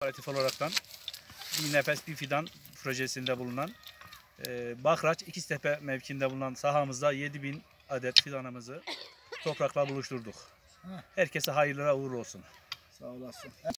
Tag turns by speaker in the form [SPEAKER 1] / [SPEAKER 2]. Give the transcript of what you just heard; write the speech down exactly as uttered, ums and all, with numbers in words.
[SPEAKER 1] Kooperatif olaraktan bir nefes bir fidan projesinde bulunan e, Bakraç İkiztepe mevkiinde bulunan sahamızda yedi bin adet fidanımızı toprakla buluşturduk. Herkese hayırlara uğurlu olsun.
[SPEAKER 2] Sağ olasın.